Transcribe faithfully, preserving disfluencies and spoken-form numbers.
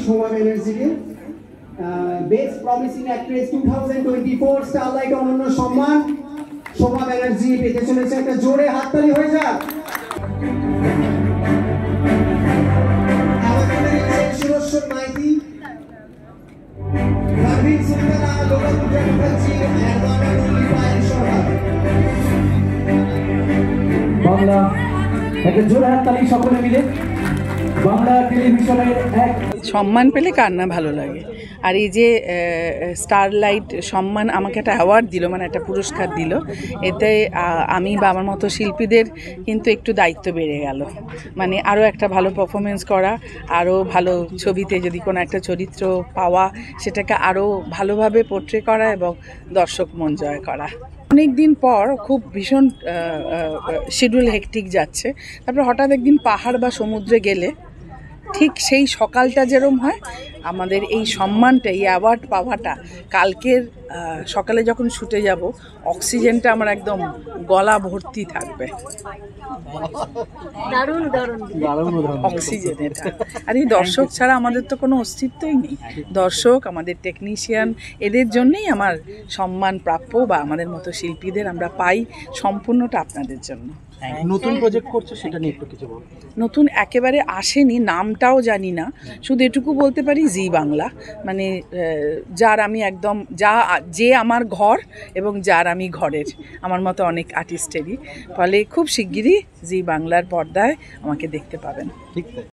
শোভা ব্যানার্জিকে best promising actress two thousand twenty four Starlight অনন্য সম্মান শোভা ব্যানার্জি পেতে চলেছে। একটা জোরে হাততালি হয়ে যাক। সুরস্বর মাইতি, রবীন সুলতানা, লোকাপুজা মুখার্জি, বাংলা একটা জোরে হাততালি সকলে মিলে। বাংলা টেলিভিশনের এক সম্মান পেলে কার না ভালো লাগে। আর এই যে স্টারলাইট সম্মান আমাকে একটা অ্যাওয়ার্ড দিল, মানে একটা পুরস্কার দিল, এতে আমি বা আমার মতো শিল্পীদের কিন্তু একটু দায়িত্ব বেড়ে গেল। মানে আরও একটা ভালো পারফরমেন্স করা, আরও ভালো ছবিতে যদি কোনো একটা চরিত্র পাওয়া, সেটাকে আরও ভালোভাবে পোট্রে করা এবং দর্শক মন জয় করা। অনেক দিন পর খুব ভীষণ শিডিউল হেকটিক যাচ্ছে, তারপরে হঠাৎ একদিন পাহাড় বা সমুদ্রে গেলে ঠিক সেই সকালটা যেরম হয়, আমাদের এই সম্মানটা, এই অ্যাওয়ার্ড পাওয়াটা, কালকের সকালে যখন ছুটে যাব, অক্সিজেনটা আমার একদম গলা ভর্তি থাকবে। অক্সিজেন এটা। আর এই দর্শক ছাড়া আমাদের তো কোনো অস্তিত্বই নেই। দর্শক, আমাদের টেকনিশিয়ান, এদের জন্যই আমার সম্মান প্রাপ্য, বা আমাদের মতো শিল্পীদের আমরা পাই সম্পূর্ণটা আপনাদের জন্য। নতুন প্রজেক্ট করছে, সেটা নিয়ে একটু কিছু বল। নতুন একেবারে আসেনি, নামটাও জানি না, শুধু এটুকু বলতে পারি জি বাংলা, মানে যার আমি একদম, যা যে আমার ঘর এবং যার আমি ঘরের, আমার মতো অনেক আর্টিস্টেরই। ফলে খুব শিগগিরই জি বাংলার পর্দায় আমাকে দেখতে পাবেন। ঠিক।